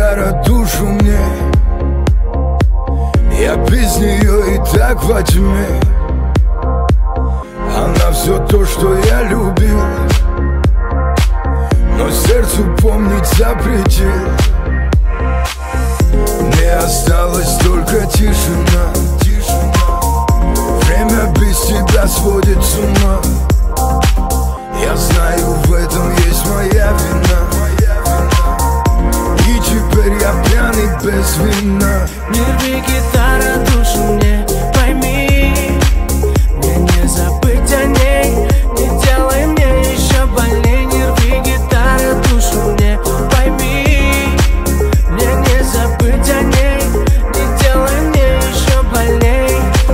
гитара душу мне, я без нее и так во тьме. Она все то, что я любил, но сердцу помнить запретил. Мне осталась только тишина. Время без тебя сводит с ума. Я знаю, в этом есть моя вина, и теперь я пьяный без вина. Не рви, гитара, душу мне, пойми, мне не забыть о ней, не делай мне еще больней. Не рви, гитара, душу мне, пойми, мне не забыть о ней, не делай мне еще больней.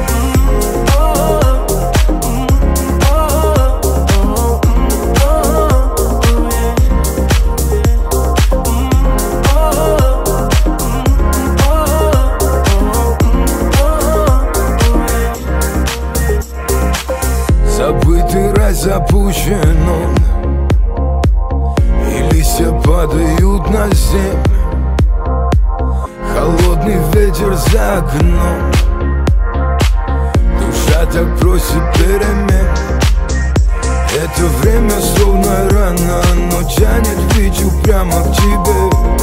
Забытый рай запущен он, и листья падают на землю. Холодный ветер за окном, душа так просит перемен. Это время словно рана, но тянет ведь упрямо к тебе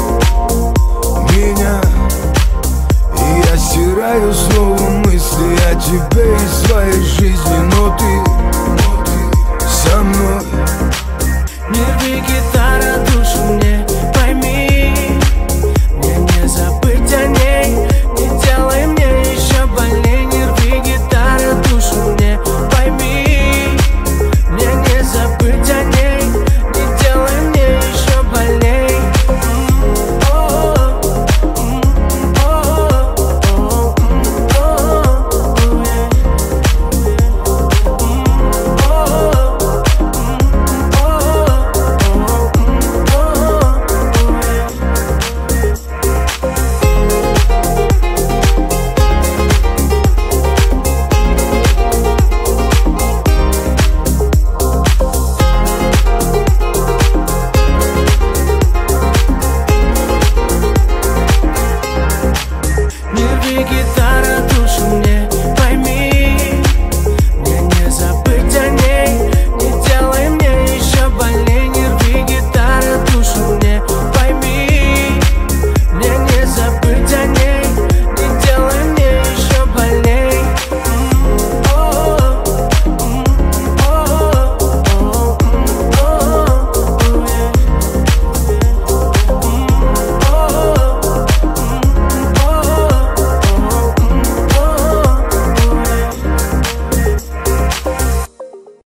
меня. И я стираю снова мысли о тебе из своей жизни, но ты со мной. Не рви,